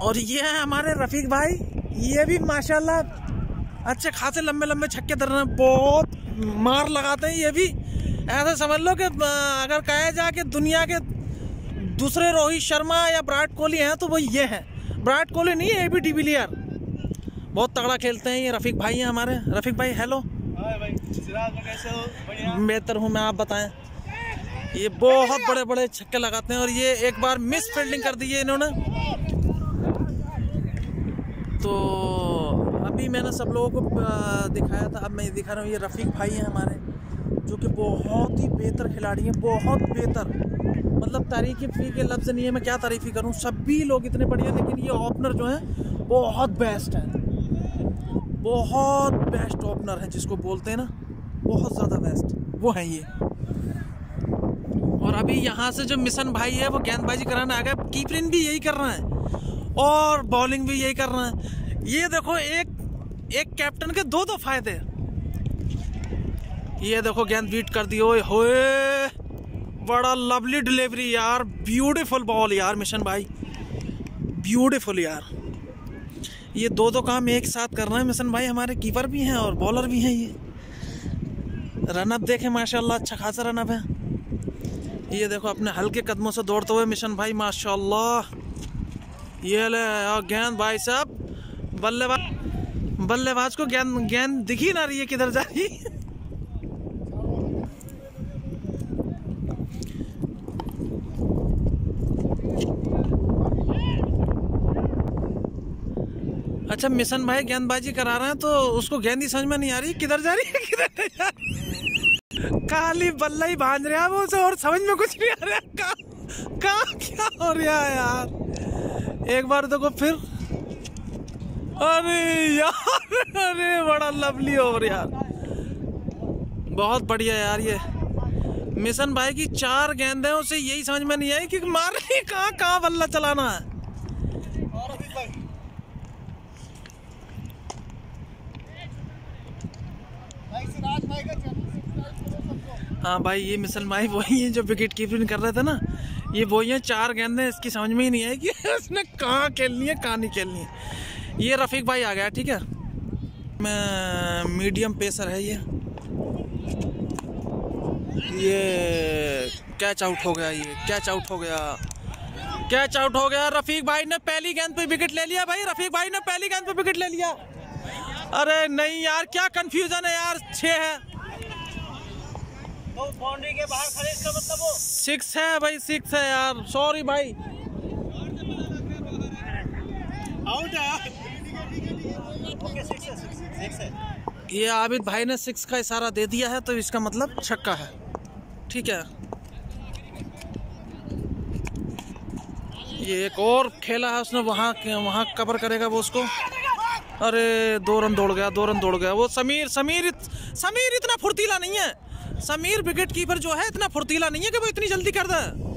और ये है हमारे रफीक भाई, ये भी माशाल्लाह अच्छे खासे लंबे लंबे छक्के दर रहे हैं, बहुत मार लगाते हैं। ये भी ऐसा समझ लो कि अगर कहा जाए कि दुनिया के दूसरे रोहित शर्मा या विराट कोहली हैं तो वो ये हैं। विराट कोहली नहीं है, एबी डिविलियर, बहुत तगड़ा खेलते हैं ये रफीक भाई हैं हमारे। रफीक भाई हेलो। भाई कैसे हो? बढ़िया। बेहतर हूँ मैं, आप बताएं। ये बहुत बड़े बड़े छक्के लगाते हैं और ये एक बार मिस फील्डिंग कर दी है इन्होंने। तो अभी मैंने सब लोगों को दिखाया था, अब मैं दिखा रहा हूँ। ये रफीक भाई हैं हमारे, जो कि बहुत ही बेहतर खिलाड़ी हैं, बहुत बेहतर, मतलब तारीफ के लफ्ज़ नहीं है, मैं क्या तारीफ़ी करूँ, सभी लोग इतने बढ़िया। लेकिन ये ओपनर जो है बहुत बेस्ट है, बहुत बेस्ट ओपनर है, जिसको बोलते हैं ना बहुत ज़्यादा बेस्ट, वो है ये। और अभी यहाँ से जो मिशन भाई है वो गेंदबाजी कराने आ गया, कीपरिंग भी यही कर रहा है और बॉलिंग भी यही कर रहा है। ये देखो एक कैप्टन के दो फायदे। ये देखो गेंद बीट कर दी, ओए होए, बड़ा लवली डिलीवरी यार, ब्यूटीफुल बॉल यार मिशन भाई, ब्यूटीफुल यार। ये दो काम एक साथ कर रहे हैं मिशन भाई हमारे, कीपर भी हैं और बॉलर भी हैं। ये रनअप देखें माशाल्लाह, अच्छा खासा रनअप है। ये देखो अपने हल्के कदमों से दौड़ते हुए मिशन भाई माशाल्लाह। ये ले गेंद भाई साहब, बल्लेबाज को गेंद दिखी ना रही है किधर जा रही। अच्छा मिशन भाई गेंदबाजी करा रहे हैं तो उसको गेंद ही समझ में नहीं आ रही किधर जा रही है, किधर नहीं जा रही। काली बल्ला ही भांज रहा है वो से, और समझ में कुछ नहीं आ रहा कहाँ क्या हो रहा है यार। एक बार देखो फिर, अरे यार, अरे बड़ा लवली ओवर यार, बहुत बढ़िया यार। ये मिशन भाई की 4 गेंद है, उसे यही समझ में नहीं आई कि मारनी कहाँ बल्ला चलाना है। हाँ भाई, ये मिशन भाई वही है जो विकेट कीपिंग कर रहे थे ना, ये वही है। 4 गेंदें, इसकी समझ में ही नहीं आई कि उसने कहाँ खेलनी है कहाँ नहीं खेलनी है। ये रफीक भाई आ गया, ठीक है। मैं मीडियम पेसर है ये कैच आउट हो गया, ये कैच आउट हो गया, कैच आउट हो गया। रफीक भाई ने पहली गेंद पे विकेट ले लिया भाई, रफीक भाई ने पहली गेंद पे विकेट ले लिया। अरे नहीं यार, क्या कंफ्यूजन है यार, 6 है तो बाउंड्री के बाहर खड़े, इसका मतलब वो 6 है भाई, 6 है यार, सॉरी भाई, आउट है। ओके 6 है। ये आबिद भाई ने 6 का इशारा दे दिया है तो इसका मतलब छक्का है, ठीक है। ये एक और खेला है उसने, वहाँ कवर करेगा वो उसको। अरे 2 रन दौड़ गया वो। समीर इतना फुर्तीला नहीं है, समीर विकेट कीपर जो है इतना फुर्तीला नहीं है कि वो इतनी जल्दी कर दे।